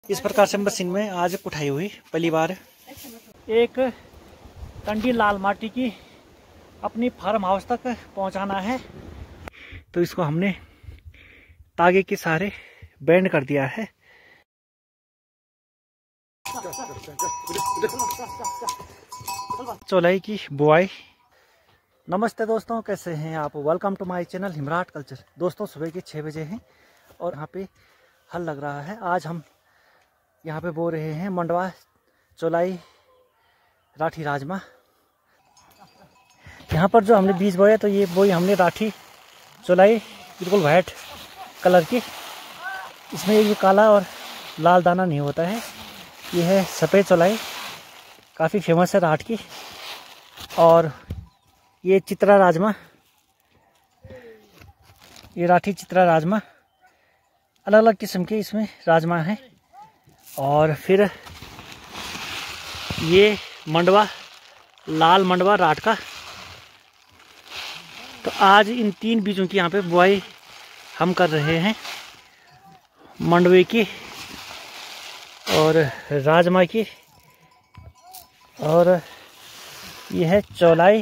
इस प्रकार से मशीन में आज कुटाई हुई पहली बार एक कंडी लाल माटी की अपनी फार्म हाउस तक पहुंचाना है। तो इसको हमने तागे के सहारे बैंड कर दिया है। चौलाई की बुआई। नमस्ते दोस्तों, कैसे हैं आप? Welcome to my channel Himrat culture. दोस्तों सुबह के 6 बजे हैं और यहाँ पे हल लग रहा है। आज हम यहाँ पे बो रहे हैं मंडवा, चौलाई, राठी, राजमा। यहाँ पर जो हमने बीज बोया तो ये बोई हमने राठी चौलाई बिल्कुल वाइट कलर की। इसमें ये काला और लाल दाना नहीं होता है। ये है सफ़ेद चौलाई, काफ़ी फेमस है राठ की। और ये चित्रा राजमा, ये राठी चित्रा राजमा, अलग अलग किस्म के इसमें राजमा हैं। और फिर ये मंडवा, लाल मंडवा राठ का। तो आज इन 3 बीजों की यहाँ पे बुआई हम कर रहे हैं, मंडवे की और राजमा की, और ये है चौलाई।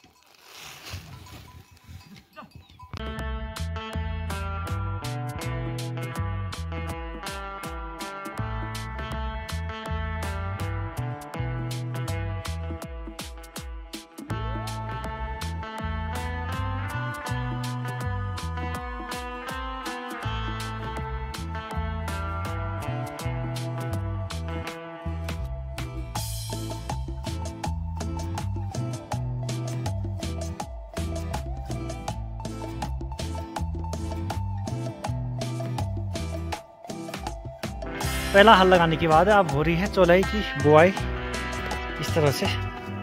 पहला हल लगाने के बाद अब हो रही है चौलाई की बुआई इस तरह से।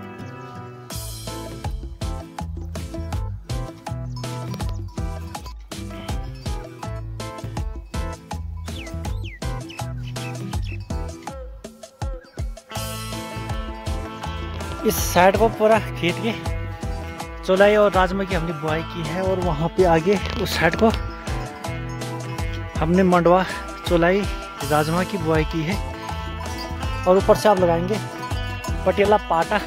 इस साइड को पूरा खेत की चौलाई और राजमा की हमने बुआई की है, और वहाँ पे आगे उस साइड को हमने मंडवा, चौलाई, राजमा की बुआई की है। और ऊपर से आप लगाएंगे पटेला पाटा।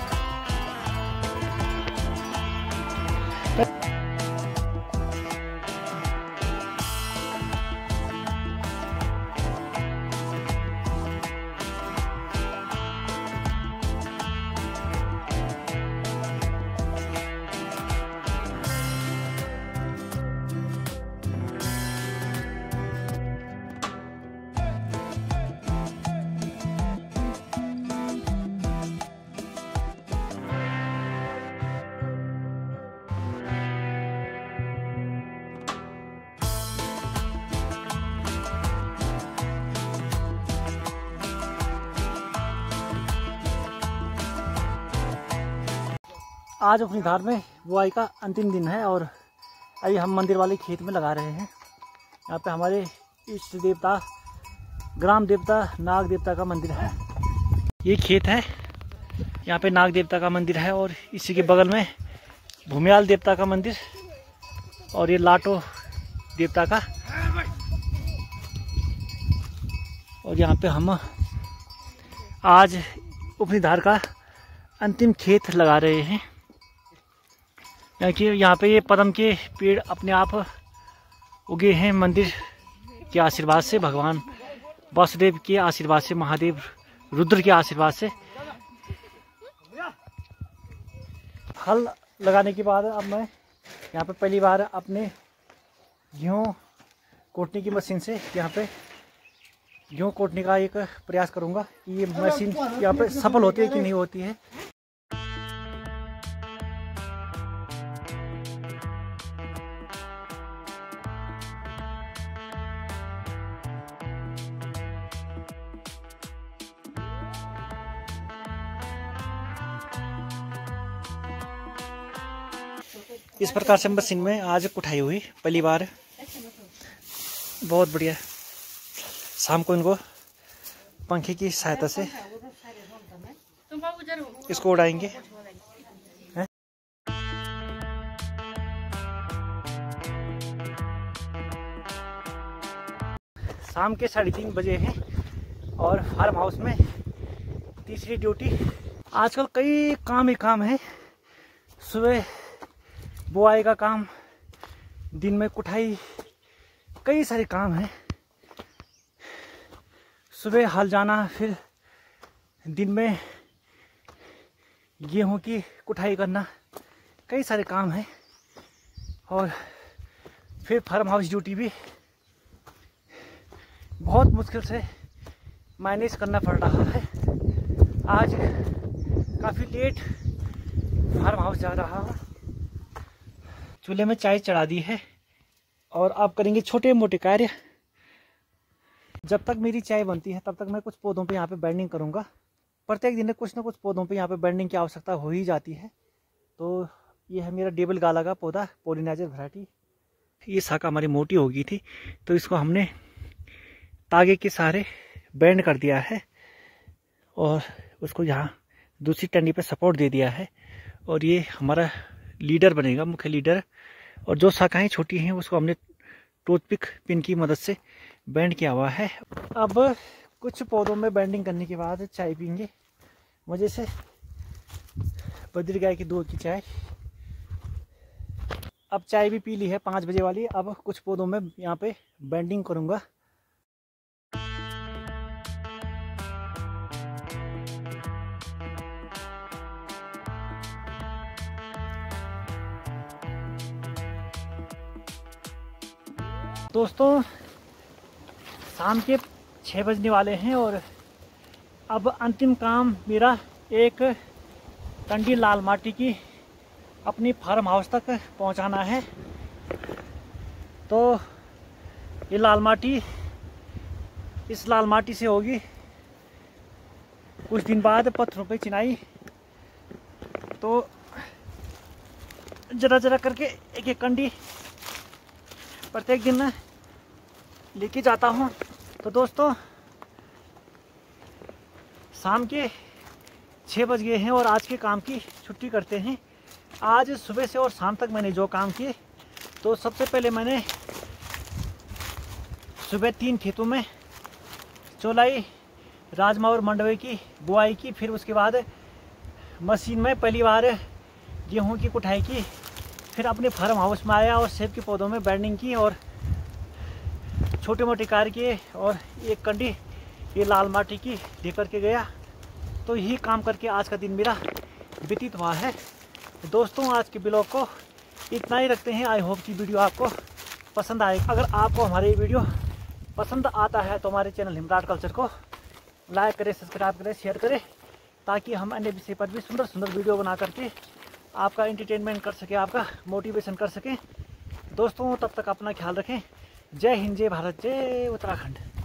आज अपनी धार में बुआई का अंतिम दिन है और अभी हम मंदिर वाले खेत में लगा रहे हैं। यहाँ पे हमारे इष्ट देवता, ग्राम देवता, नाग देवता का मंदिर है। ये खेत है, यहाँ पे नाग देवता का मंदिर है, और इसी के बगल में भूमियाल देवता का मंदिर, और ये लाटो देवता का। और यहाँ पे हम आज अपनी धार का अंतिम खेत लगा रहे हैं। यहाँ पे ये पद्म के पेड़ अपने आप उगे हैं मंदिर के आशीर्वाद से, भगवान वासुदेव के आशीर्वाद से, महादेव रुद्र के आशीर्वाद से। हल लगाने के बाद अब मैं यहाँ पे पहली बार अपने गेहूँ कोटने की मशीन से यहाँ पे गेहूँ कोटने का एक प्रयास करूँगा कि ये मशीन यहाँ पे सफल होती है कि नहीं होती है। इस प्रकार से मशीन में आज कुटाई हुई पहली बार। बहुत बढ़िया। शाम को इनको पंखे की सहायता से इसको उड़ाएंगे। शाम के 3:30 बजे हैं और फार्म हाउस में तीसरी ड्यूटी। आजकल कई काम ही काम है। सुबह बुआई का काम, दिन में कुटाई, कई सारे काम हैं। सुबह हल जाना, फिर दिन में गेहूं की कुटाई करना, कई सारे काम हैं। और फिर फार्म हाउस ड्यूटी भी बहुत मुश्किल से मैनेज करना पड़ रहा है। आज काफ़ी लेट फार्म हाउस जा रहा हूँ। चूल्हे में चाय चढ़ा दी है और अब करेंगे छोटे मोटे कार्य। जब तक मेरी चाय बनती है तब तक मैं कुछ पौधों पे यहाँ पे बेंडिंग करूँगा। प्रत्येक दिन कुछ ना कुछ पौधों पे यहाँ पे बेंडिंग की आवश्यकता हो ही जाती है। तो ये है मेरा डेबल गाला का पौधा, पॉलिनाइजर वैरायटी। ये शाखा हमारी मोटी हो गई थी तो इसको हमने तागे के सहारे बेंड कर दिया है और उसको यहाँ दूसरी टंडी पे सपोर्ट दे दिया है। और ये हमारा लीडर बनेगा, मुख्य लीडर। और जो शाखाएं छोटी हैं उसको हमने टूथपिक पिन की मदद से बेंड किया हुआ है। अब कुछ पौधों में बेंडिंग करने के बाद चाय पियेंगे मजे से, बद्री गाय की दूध की चाय। अब चाय भी पी ली है 5 बजे वाली। अब कुछ पौधों में यहाँ पे बेंडिंग करूँगा। दोस्तों, शाम के 6 बजने वाले हैं और अब अंतिम काम मेरा एक टंडी लाल माटी की अपनी फार्म हाउस तक पहुंचाना है। तो ये लाल माटी, इस लाल माटी से होगी कुछ दिन बाद पत्थरों पे चिनाई। तो जरा जरा करके एक एक कंडी प्रत्येक दिन लेके जाता हूँ। तो दोस्तों, शाम के 6 बज गए हैं और आज के काम की छुट्टी करते हैं। आज सुबह से और शाम तक मैंने जो काम किए, तो सबसे पहले मैंने सुबह 3 खेतों में चौलाई, राजमा और मंडवे की बुआई की। फिर उसके बाद मशीन में पहली बार गेहूं की कुटाई की। फिर अपने फार्म हाउस में आया और सेब के पौधों में बेंडिंग की और छोटे मोटे कार्य किए। और एक कंडी ये लाल माटी की लेकर के गया। तो यही काम करके आज का दिन मेरा व्यतीत हुआ है। दोस्तों, आज के ब्लॉग को इतना ही रखते हैं। आई होप कि वीडियो आपको पसंद आए। अगर आपको हमारे ये वीडियो पसंद आता है तो हमारे चैनल हिमराट कल्चर को लाइक करें, सब्सक्राइब करें, शेयर करें, ताकि हम अन्य विषय पर भी सुंदर सुंदर वीडियो बना करके आपका एंटरटेनमेंट कर सके, आपका मोटिवेशन कर सकें। दोस्तों, तब तक अपना ख्याल रखें। जय हिंद, जय भारत, जय उत्तराखंड।